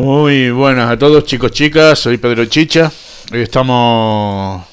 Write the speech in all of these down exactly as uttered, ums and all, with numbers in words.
Muy buenas a todos, chicos, chicas, soy Pedro Chicha. Hoy estamos...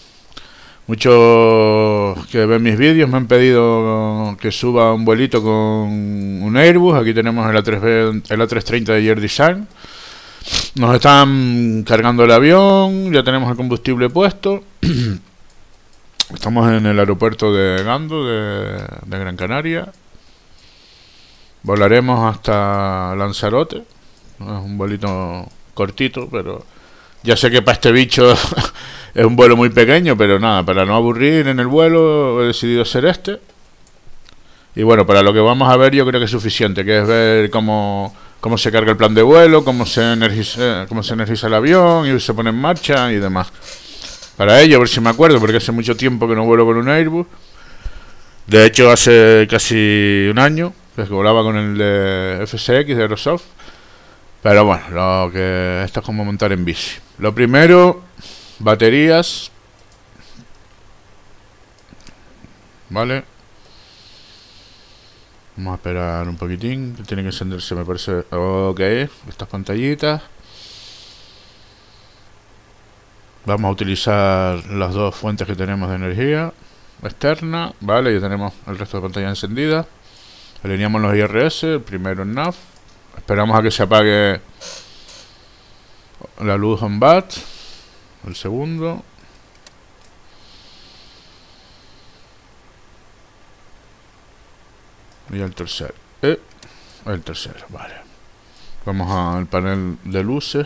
Muchos que ven mis vídeos me han pedido que suba un vuelito con un Airbus. Aquí tenemos el A tres trescientos treinta de Air Design. Nos están cargando el avión, ya tenemos el combustible puesto. Estamos en el aeropuerto de Gando, de, de Gran Canaria. Volaremos hasta Lanzarote. Es un vuelito cortito, pero ya sé que para este bicho es un vuelo muy pequeño, pero nada, para no aburrir en el vuelo he decidido hacer este. Y bueno, para lo que vamos a ver yo creo que es suficiente, que es ver cómo, cómo se carga el plan de vuelo, cómo se energiza, cómo se energiza el avión y se pone en marcha y demás. Para ello, a ver si me acuerdo, porque hace mucho tiempo que no vuelo con un Airbus. De hecho, hace casi un año que volaba con el de F S X de Aerosoft. Pero bueno, lo que esto es como montar en bici. Lo primero, baterías. Vale. Vamos a esperar un poquitín. Tiene que encenderse, me parece. Ok, estas pantallitas. Vamos a utilizar las dos fuentes que tenemos de energía externa. Vale, ya tenemos el resto de pantalla encendida. Alineamos los I R S, el primero en N A V. Esperamos a que se apague la luz on bat. El segundo. Y el tercero. Eh, el tercero, vale. Vamos al panel de luces.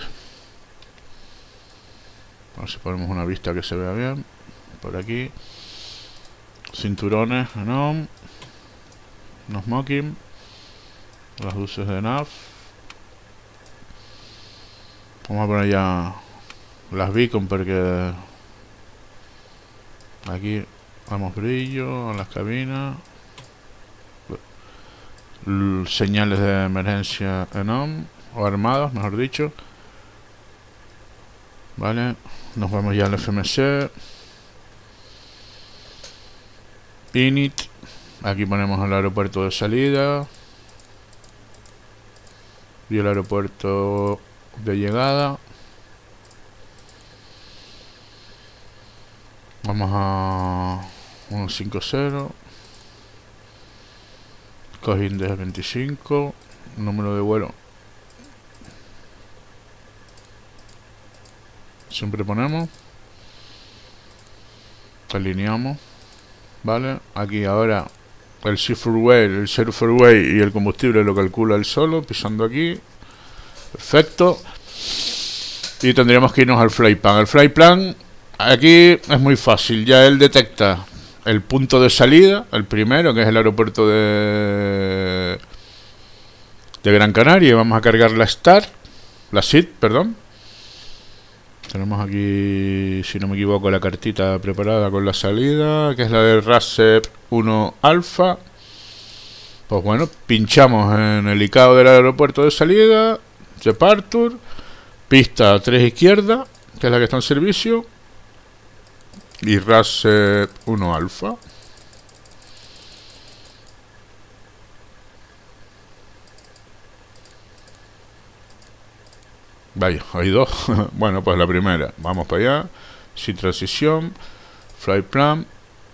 A ver si ponemos una vista que se vea bien. Por aquí. Cinturones en on. No smoking. Las luces de N A V. Vamos a poner ya las beacon porque aquí damos brillo a las cabinas. L señales de emergencia en on, o armadas, mejor dicho. Vale, nos vamos ya al F M C. Init. Aquí ponemos el aeropuerto de salida y el aeropuerto de llegada. Vamos a uno cinco cero. Cogindes veinticinco. Número de vuelo siempre ponemos. Alineamos. Vale, aquí ahora el Seaforway, el Seaforway y el combustible lo calcula él solo, pisando aquí. Perfecto. Y tendríamos que irnos al flight plan. El flight plan aquí es muy fácil. Ya él detecta el punto de salida, el primero, que es el aeropuerto de de Gran Canaria. Vamos a cargar la STAR, la S I T, perdón. Tenemos aquí, si no me equivoco, la cartita preparada con la salida, que es la de RASEP uno Alfa. Pues bueno, pinchamos en el I C A O del aeropuerto de salida, Departure, pista tres izquierda, que es la que está en servicio, y RASEP uno Alfa. Vaya, hay dos. Bueno, pues la primera. Vamos para allá. Sin transición. Flight plan.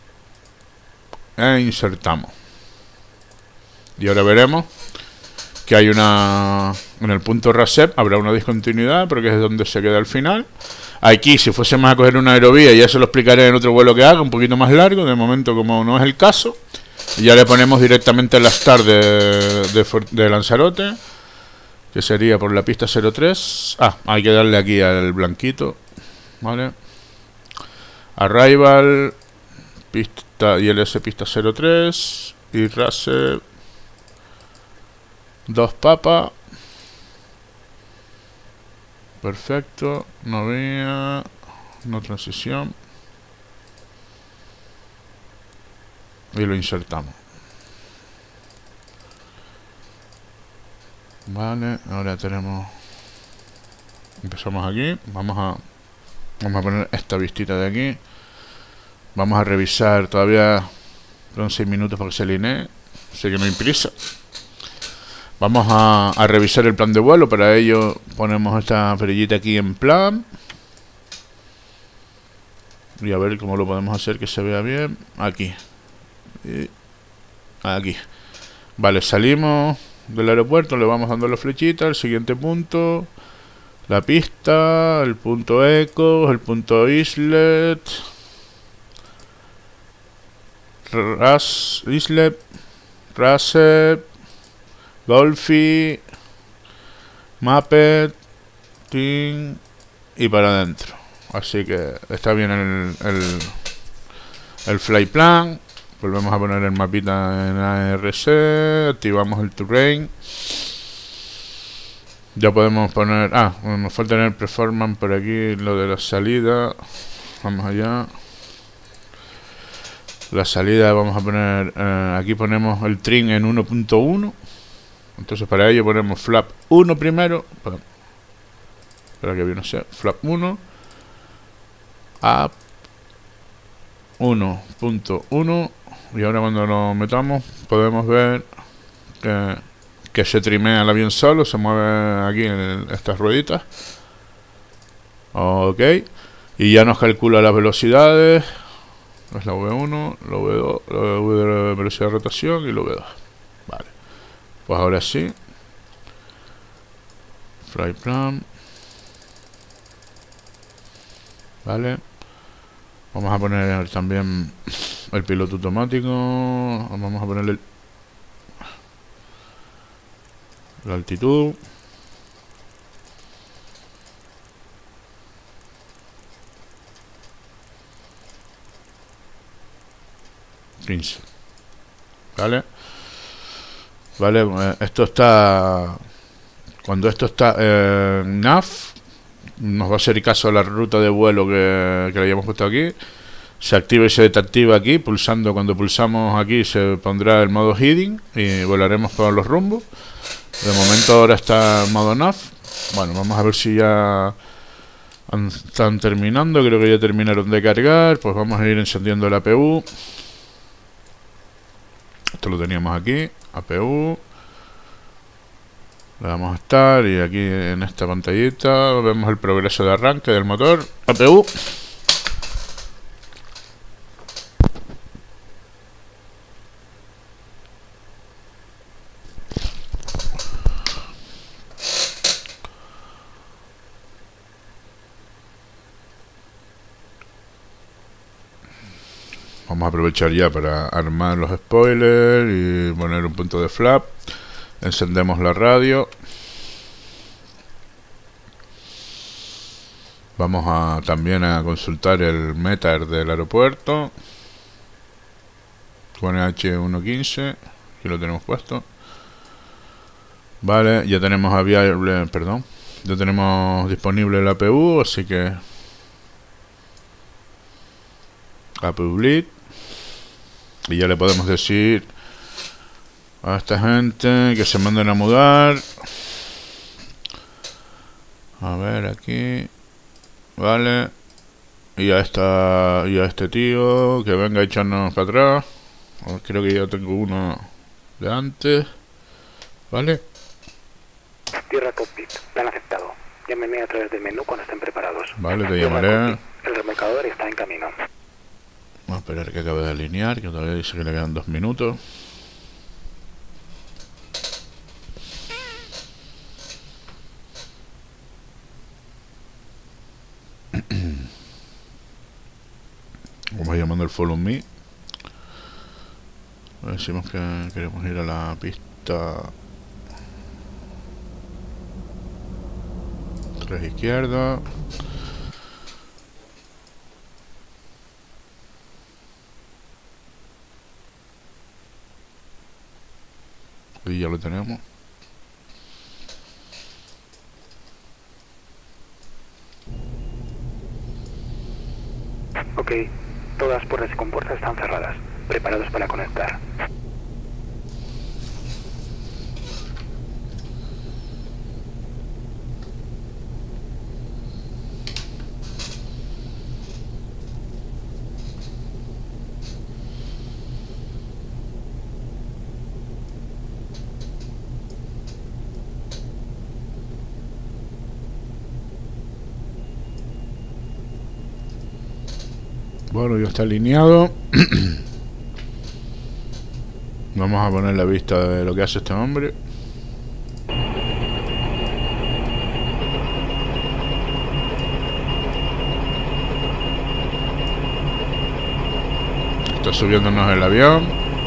E insertamos. Y ahora veremos que hay una... En el punto RASEP habrá una discontinuidad, porque es donde se queda al final. Aquí, si fuésemos a coger una aerovía, ya se lo explicaré en otro vuelo que haga, un poquito más largo. De momento, como no es el caso, ya le ponemos directamente la STAR de, de, de Lanzarote, que sería por la pista cero tres. Ah, hay que darle aquí al blanquito. Vale. Arrival, pista I L S pista cero tres y RASEP dos papas. Perfecto. No vía, no transición. Y lo insertamos. Vale, ahora tenemos... Empezamos aquí. Vamos a... Vamos a poner esta vistita de aquí. Vamos a revisar todavía... Son seis minutos para que se alinee. Sé que no hay prisa. Vamos a, a revisar el plan de vuelo. Para ello ponemos esta perillita aquí en plan. Y a ver cómo lo podemos hacer que se vea bien. Aquí. Y aquí. Vale, salimos del aeropuerto, le vamos dando la flechita, el siguiente punto, la pista, el punto Eco, el punto Islet, Ras, Islet, Rasep, Golfi, Muppet, Ting y para adentro. Así que está bien el, el, el fly plan. Volvemos a poner el mapita en A R C, activamos el terrain. Ya podemos poner... Ah, nos falta tener performance por aquí, lo de la salida. Vamos allá. La salida vamos a poner... Eh, aquí ponemos el trim en uno punto uno. Entonces para ello ponemos flap uno primero. Espera que viene a ser flap uno. Up uno punto uno. Y ahora cuando lo metamos podemos ver que, que se trimea el avión solo, se mueve aquí en estas rueditas. Ok. Y ya nos calcula las velocidades. Es la V uno, la V dos, la V de velocidad de rotación y la V dos. Vale. Pues ahora sí. Fly plan. Vale. Vamos a poner también el piloto automático. Vamos a ponerle el, la altitud. quince. Vale. Vale, esto está... Cuando esto está eh, en Nav, nos va a hacer caso a la ruta de vuelo que, que le hayamos puesto aquí. Se activa y se desactiva aquí, pulsando. Cuando pulsamos aquí se pondrá el modo heading y volaremos por los rumbos. De momento ahora está en modo nav. Bueno, vamos a ver si ya están terminando. Creo que ya terminaron de cargar. Pues vamos a ir encendiendo la A P U. Esto lo teníamos aquí, A P U. Le damos a estar y aquí en esta pantallita vemos el progreso de arranque del motor. A P U. Vamos a aprovechar ya para armar los spoilers y poner un punto de flap. Encendemos la radio. Vamos a también a consultar el meter del aeropuerto. Con H uno quince. Aquí lo tenemos puesto. Vale, ya tenemos aviable, perdón. Ya tenemos disponible la A P U, así que A P U bleed. Y ya le podemos decir a esta gente que se manden a mudar. A ver aquí. Vale. Y a esta y a este tío que venga a echarnos para atrás. Creo que ya tengo uno de antes. Vale. Tierra cockpit, plan aceptado. Llámenme a través del menú cuando estén preparados. Vale, te llamaré. El remolcador está en camino. Vamos a esperar que acabe de alinear, que todavía dice que le quedan dos minutos. Vamos llamando el follow me. Decimos que queremos ir a la pista tres izquierda. Y ya lo tenemos. Ok, todas las puertas y compuertas están cerradas. Preparados para conectar. Bueno, ya está alineado. Vamos a poner la vista de lo que hace este hombre. Está subiéndonos el avión.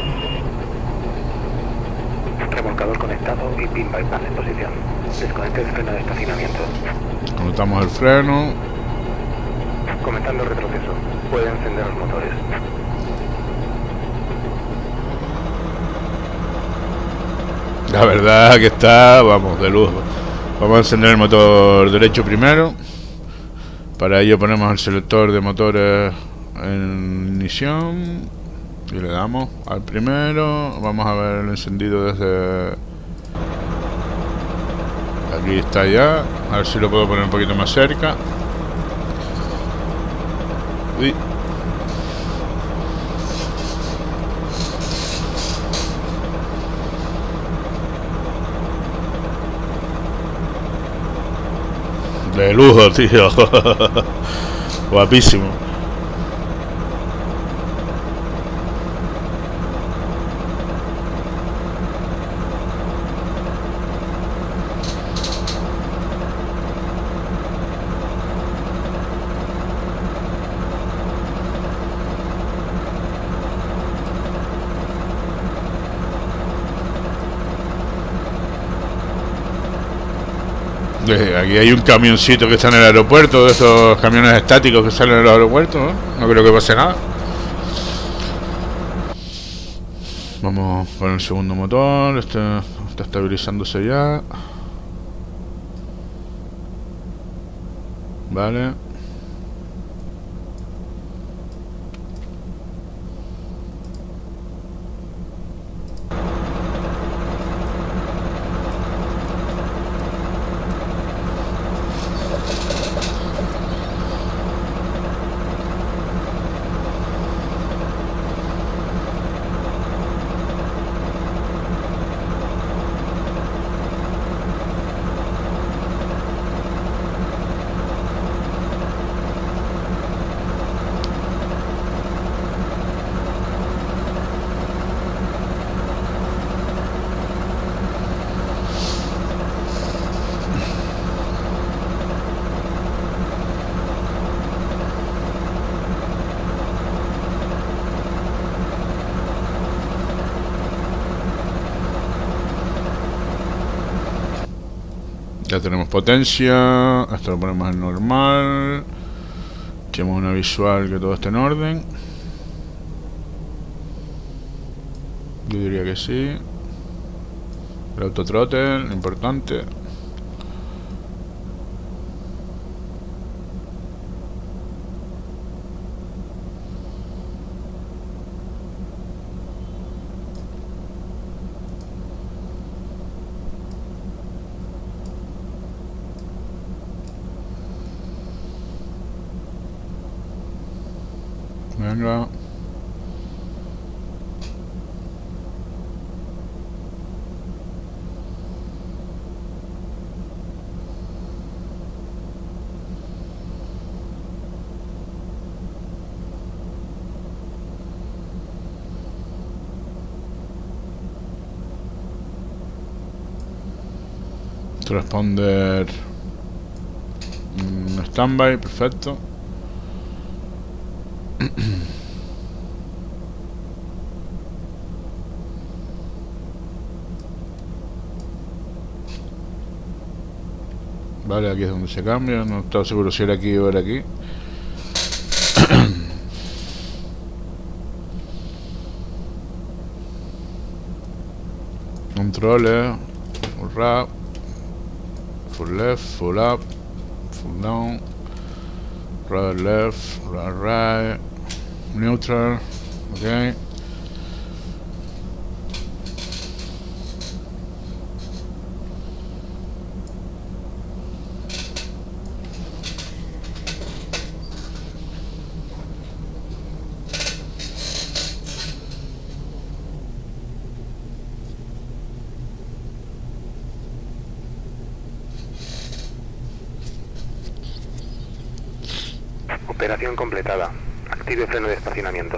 Remolcador conectado y pin bypass en posición. Desconecte el freno de estacionamiento. Conectamos el freno. Comenzando el retroceso. Puede encender los motores. La verdad que está, vamos, de lujo. Vamos a encender el motor derecho primero. Para ello ponemos el selector de motores en ignición y le damos al primero. Vamos a ver el encendido desde... Aquí está ya. A ver si lo puedo poner un poquito más cerca. Uy. De lujo, tío. Guapísimo. Aquí hay un camioncito que está en el aeropuerto, de esos camiones estáticos que salen en los aeropuertos, ¿no? No creo que pase nada. Vamos con el segundo motor, este está estabilizándose ya. Vale. Ya tenemos potencia. Esto lo ponemos en normal. Tenemos una visual que todo esté en orden. Yo diría que sí. El autothrottle, importante. Venga. Transponder mm, standby, perfecto. Vale, aquí es donde se cambia. No estaba seguro si era aquí o era aquí. Controles, full wrap, full left, full up, full down, right left, right right, neutral, ok. Operación completada. Active freno de estacionamiento.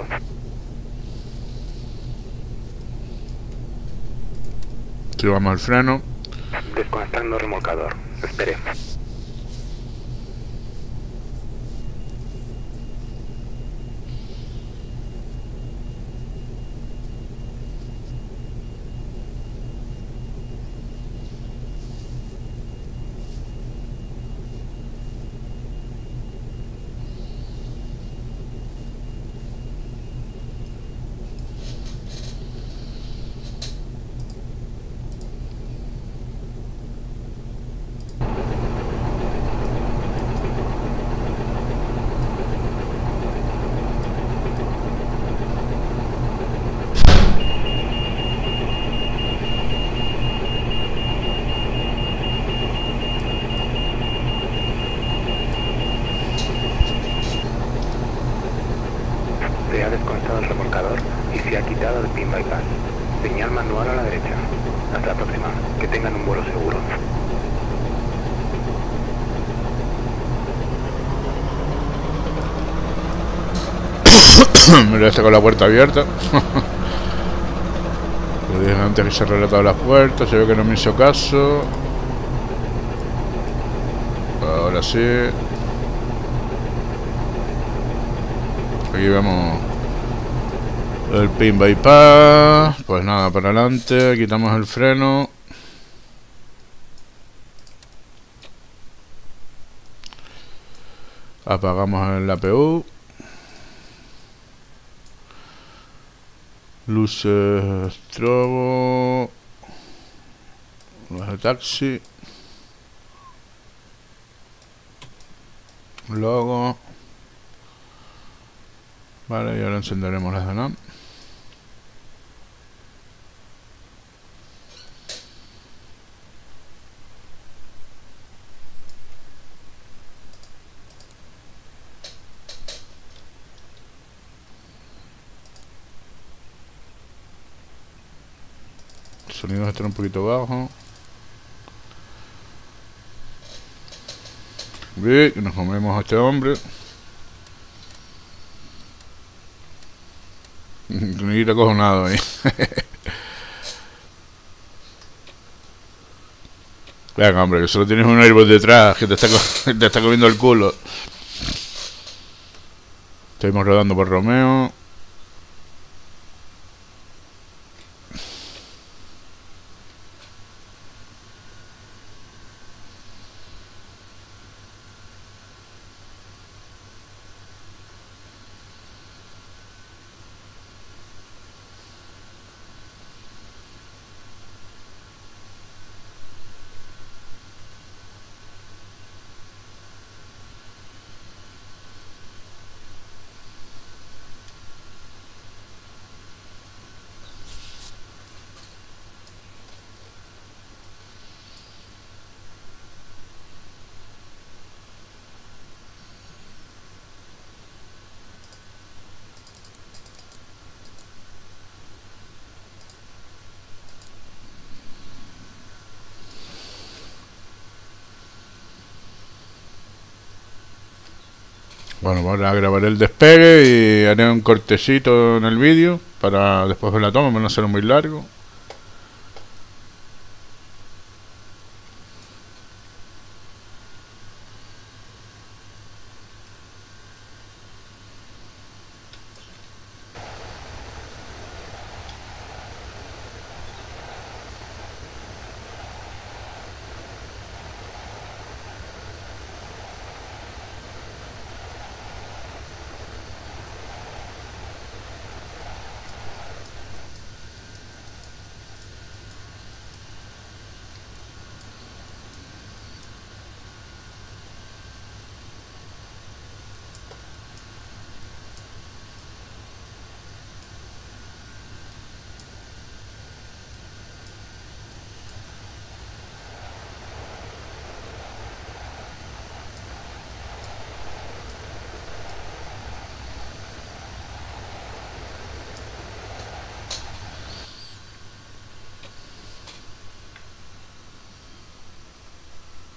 Activamos el freno. Desconectando remolcador. Espere. Se ha desconectado el remolcador y se ha quitado el pin bypass. Señal manual a la derecha. Hasta la próxima. Que tengan un vuelo seguro. Me lo he con la puerta abierta. Le dije antes que cerrara todas las puertas. Se ve que no me hizo caso. Ahora sí. Aquí vemos el pin bypass. Pues nada, para adelante. Quitamos el freno. Apagamos el A P U. Luces strobo. Las de taxi. Logo. Vale, y ahora encenderemos las de NAM. El sonido está un poquito bajo. Bien, nos comemos a este hombre. Ni acojonado ahí. Venga, hombre, que solo tienes un airbus detrás que te está, te está comiendo el culo. Estamos rodando por Romeo. Bueno, ahora grabaré el despegue y haré un cortecito en el vídeo para después ver la toma, para no hacerlo muy largo.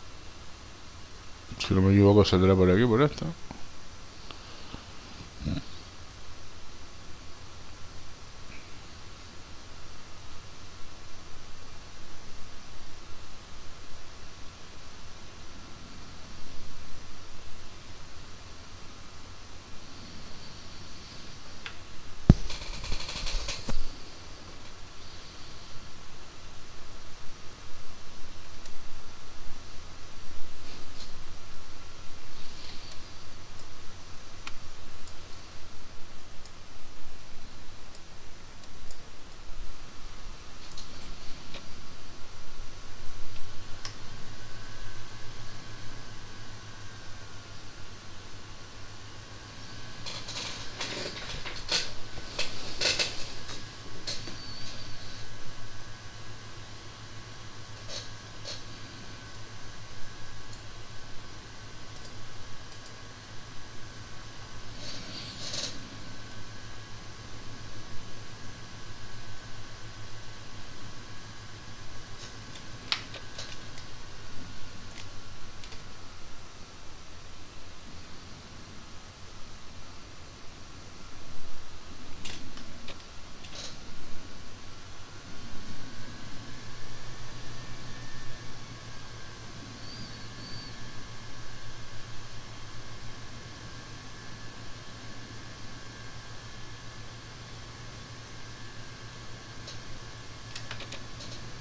Si no me equivoco saldrá por aquí, por esto.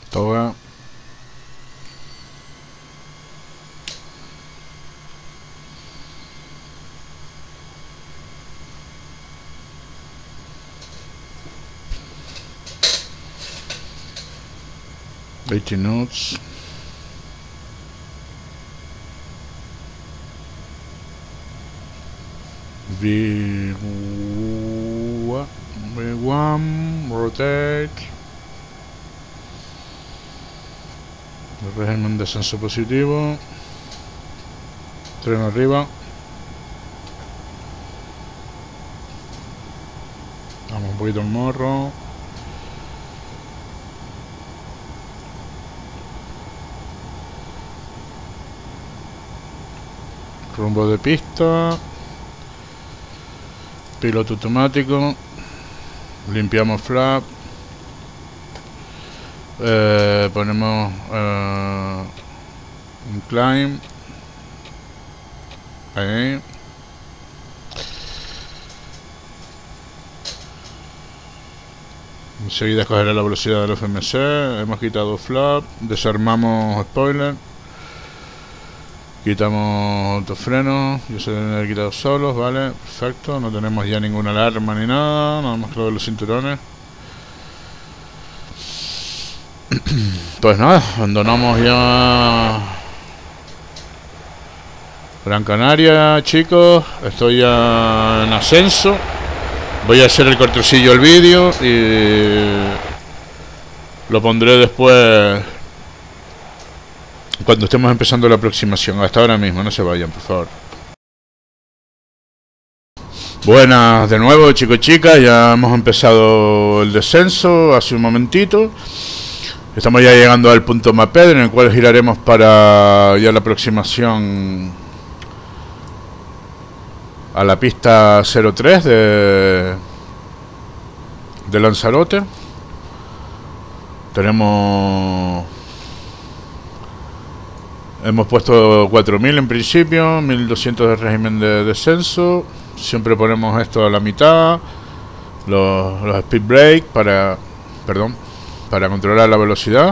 Toga. eighteen knots. V one, rotate. Régimen de descenso positivo. Tren arriba. Vamos un poquito el morro. Rumbo de pista. Piloto automático. Limpiamos flap. Eh, ponemos eh, un climb. Ahí. Enseguida escogerá la velocidad del F M C. Hemos quitado flap. Desarmamos spoiler. Quitamos autofrenos. Yo se deben haber quitado solos, vale. Perfecto. No tenemos ya ninguna alarma ni nada. Nada más que lo de los cinturones. Pues nada, abandonamos ya Gran Canaria, chicos. Estoy ya en ascenso. Voy a hacer el cortecillo el vídeo y lo pondré después cuando estemos empezando la aproximación. Hasta ahora mismo, no se vayan, por favor. Buenas de nuevo, chicos y chicas. Ya hemos empezado el descenso hace un momentito. Estamos ya llegando al punto Maped, en el cual giraremos para ya la aproximación a la pista cero tres de, de Lanzarote. Tenemos... Hemos puesto cuatro mil en principio, mil doscientos de régimen de descenso. Siempre ponemos esto a la mitad. Los, los speed brake para... Perdón. Para controlar la velocidad.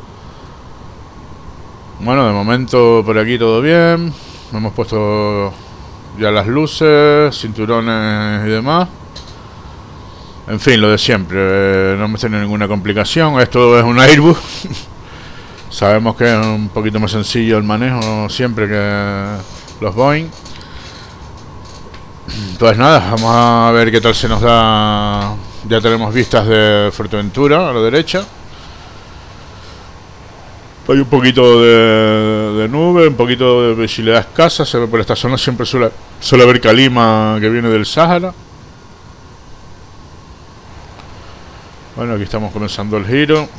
Bueno, de momento por aquí todo bien. Hemos puesto ya las luces, cinturones y demás. En fin, lo de siempre. Eh, no hemos tenido ninguna complicación. Esto es un Airbus. Sabemos que es un poquito más sencillo el manejo siempre que los Boeing. Pues nada, vamos a ver qué tal se nos da. Ya tenemos vistas de Fuerteventura a la derecha. Hay un poquito de, de nube, un poquito de visibilidad escasa. Se ve por esta zona, siempre suele, suele haber calima que viene del Sáhara. Bueno, aquí estamos comenzando el giro.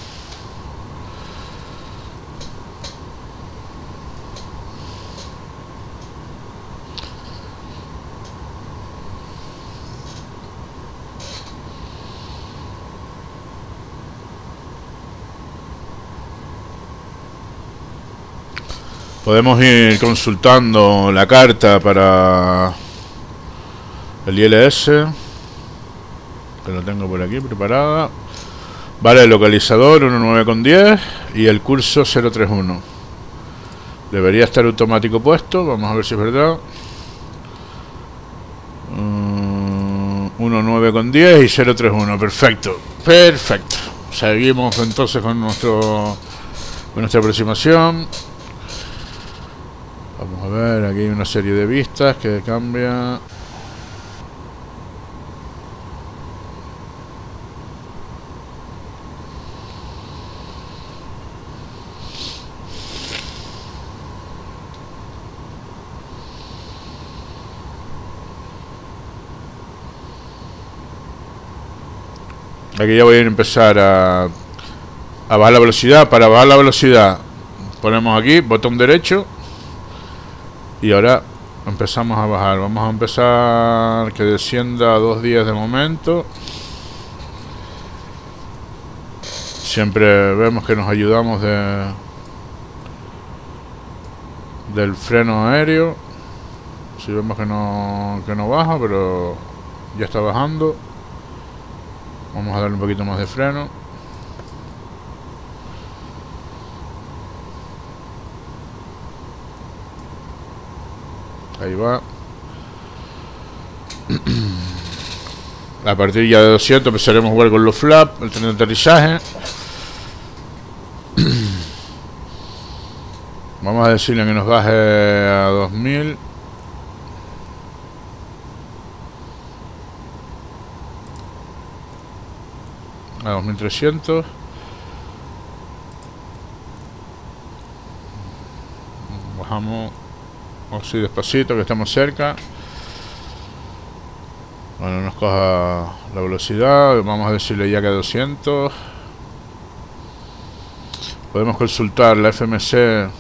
Podemos ir consultando la carta para el I L S, que lo tengo por aquí preparada. Vale, el localizador uno nueve con diez y el curso cero tres uno. Debería estar automático puesto, vamos a ver si es verdad. um, uno nueve con diez y cero tres uno, perfecto, perfecto. Seguimos entonces con nuestro con nuestra aproximación. Vamos a ver, aquí hay una serie de vistas que cambia. Aquí ya voy a empezar a, a bajar la velocidad. Para bajar la velocidad ponemos aquí, botón derecho. Y ahora empezamos a bajar. Vamos a empezar que descienda a dos días de momento. Siempre vemos que nos ayudamos de del freno aéreo. Si vemos que no, que no baja, pero ya está bajando. Vamos a darle un poquito más de freno. Ahí va. A partir ya de doscientos empezaremos a jugar con los flaps, el tren de aterrizaje. Vamos a decirle que nos baje a dos mil. A dos mil trescientos. Bajamos así despacito, que estamos cerca. Bueno, nos coja la velocidad. Vamos a decirle ya que a doscientos. Podemos consultar la F M C.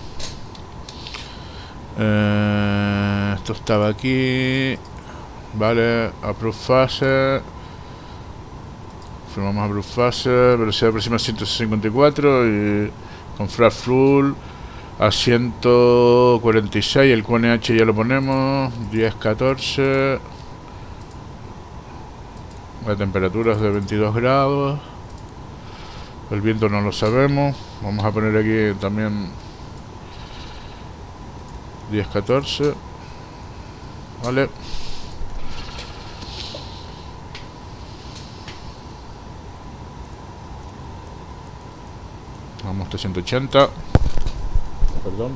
Eh, esto estaba aquí. Vale, approve phase. Firmamos approve phase. Velocidad próxima ciento cincuenta y cuatro. Y con flat full a ciento cuarenta y seis. El Q N H ya lo ponemos. diez, catorce. La temperatura es de veintidós grados. El viento no lo sabemos. Vamos a poner aquí también diez, catorce. Vale. Vamos a ciento ochenta. Perdón.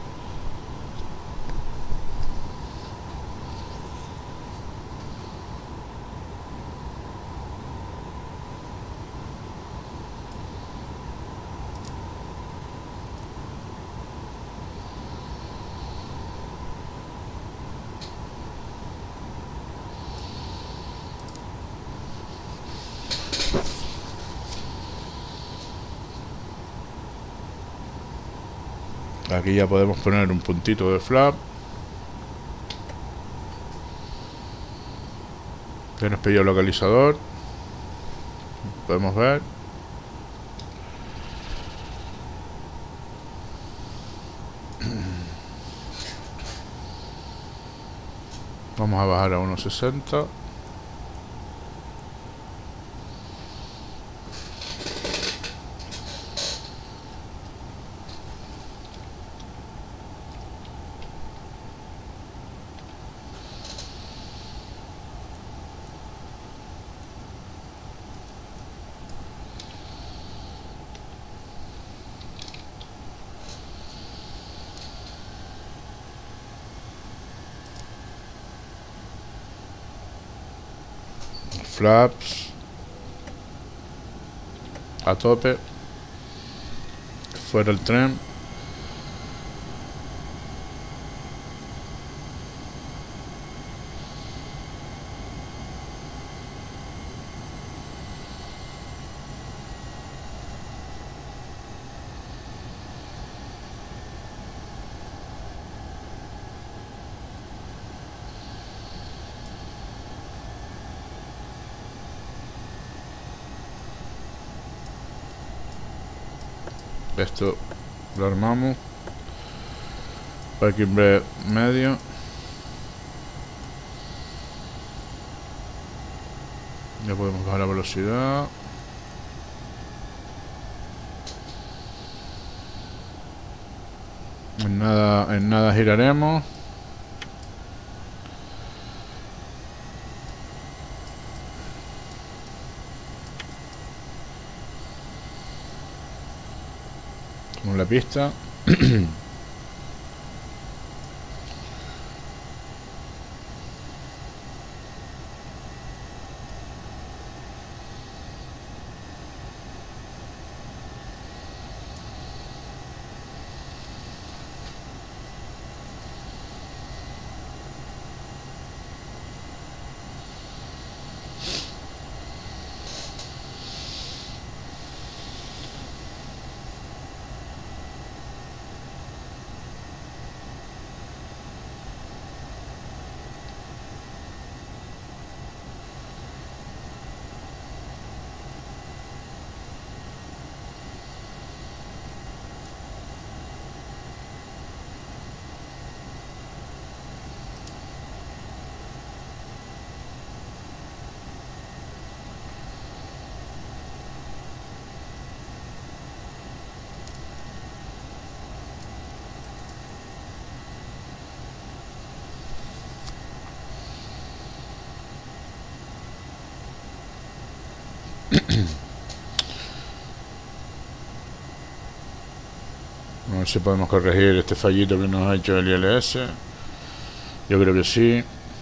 Aquí ya podemos poner un puntito de flap. Que nos pidió el localizador. Podemos ver. Vamos a bajar a uno sesenta. Flaps a tope, fuera el tren. Esto lo armamos. Parking brake medio. Ya podemos bajar la velocidad. En nada, en nada giraremos. La pista. A ver si podemos corregir este fallito que nos ha hecho el I L S. Yo creo que sí.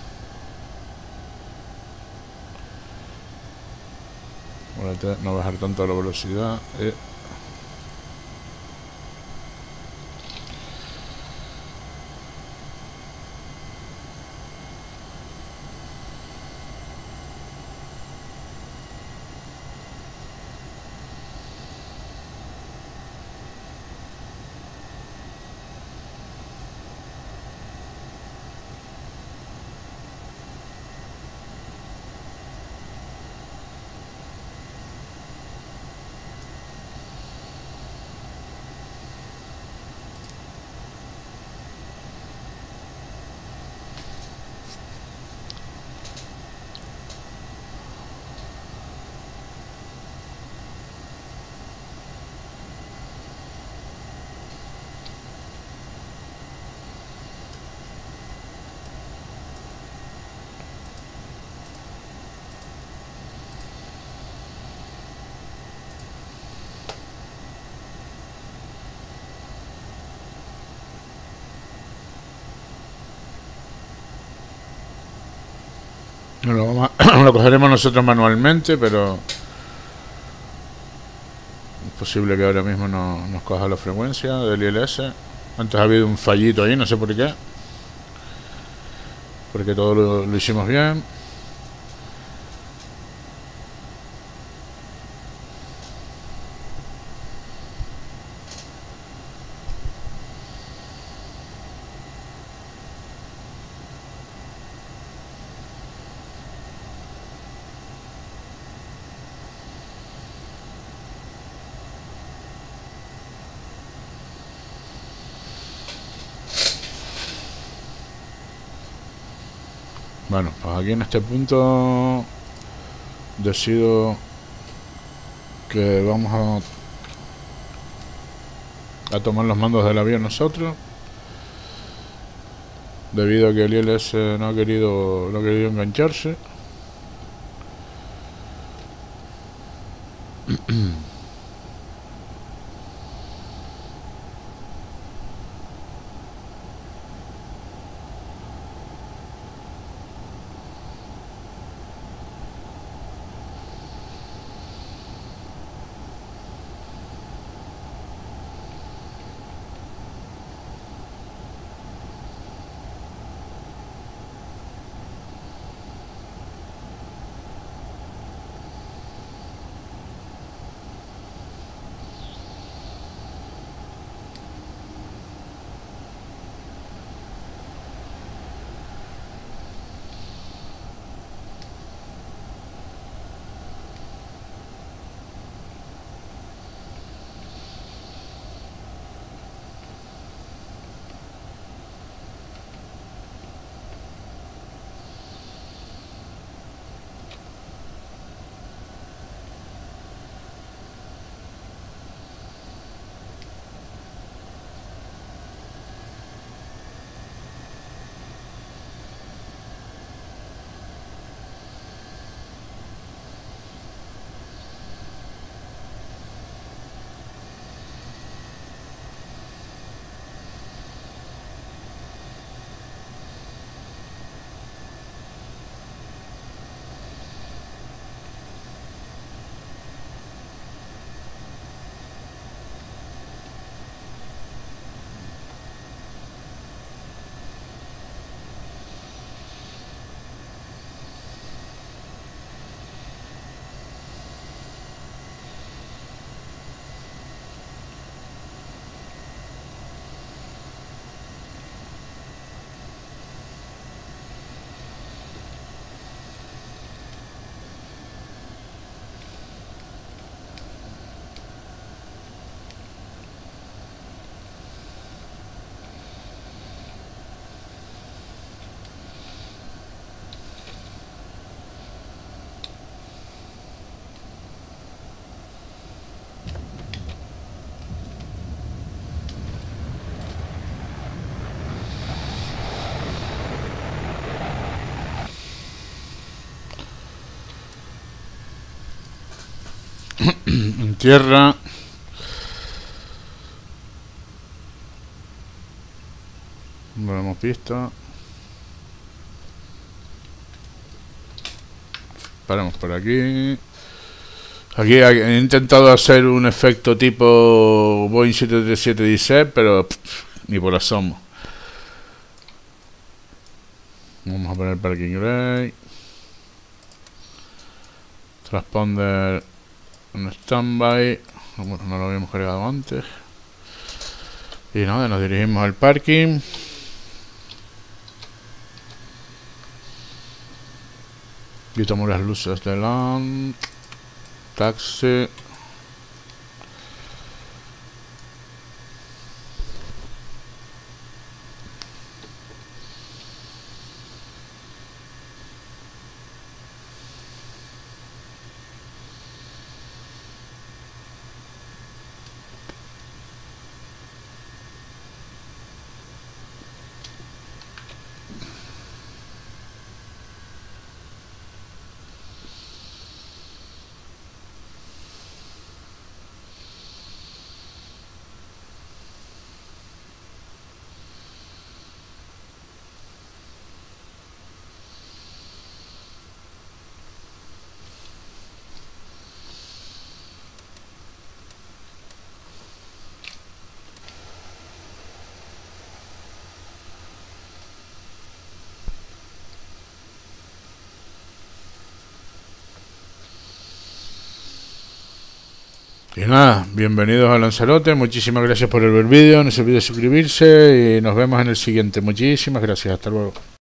No bajar tanto la velocidad. Eh. Lo, vamos a, lo cogeremos nosotros manualmente, pero es posible que ahora mismo no, nos coja la frecuencia del I L S. Antes ha habido un fallito ahí, no sé por qué, porque todo lo, lo hicimos bien. Bueno, pues aquí en este punto decido que vamos a, a tomar los mandos del avión nosotros, debido a que el I L S no ha querido, no ha querido engancharse. En tierra. No lo hemos visto. Paramos por aquí. Aquí he intentado hacer un efecto tipo Boeing siete tres siete dieciséis, pero pff, ni por asomo. Vamos a poner parking brake. Transponder en standby. Bueno, no lo habíamos cargado antes. Y nada, nos dirigimos al parking. Quitamos las luces de land. Taxi. Y nada, bienvenidos a Lanzarote, muchísimas gracias por ver el vídeo, no se olvide suscribirse y nos vemos en el siguiente. Muchísimas gracias, hasta luego.